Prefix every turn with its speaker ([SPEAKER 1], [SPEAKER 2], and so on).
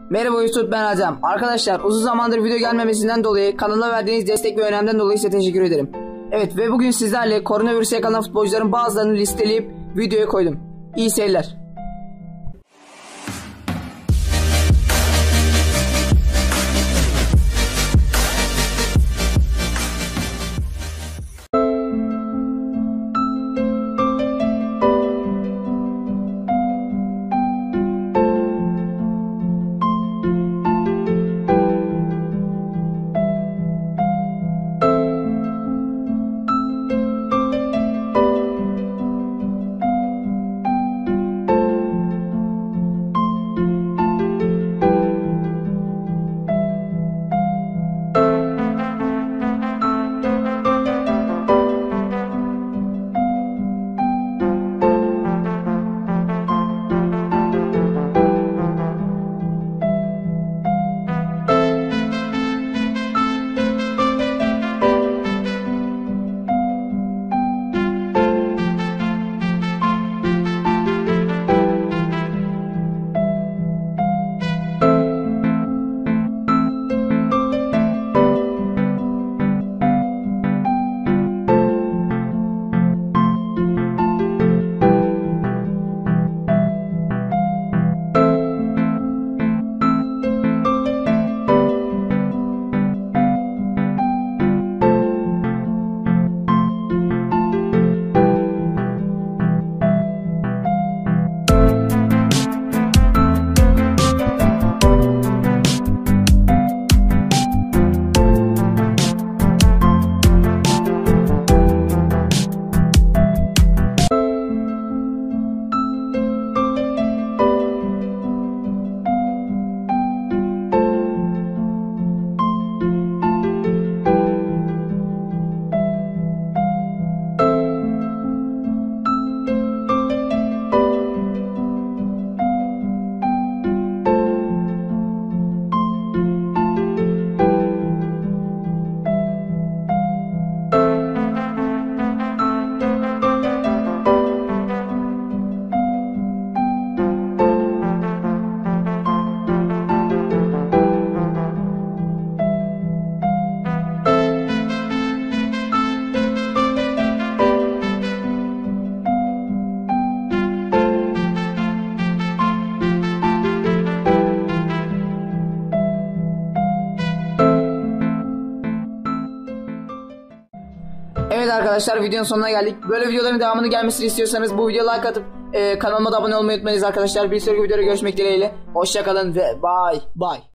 [SPEAKER 1] Merhaba YouTube, ben Adem. Arkadaşlar, uzun zamandır video gelmemesinden dolayı kanala verdiğiniz destek ve önemden dolayı size teşekkür ederim. Evet, ve bugün sizlerle koronavirüse yakalanan futbolcuların bazılarını listeleyip videoya koydum. İyi seyirler. Evet arkadaşlar, videonun sonuna geldik. Böyle videoların devamını gelmesini istiyorsanız bu videoya like atıp kanalıma da abone olmayı unutmayınız arkadaşlar. Bir sonraki videoda görüşmek dileğiyle. Hoşçakalın ve bye bye.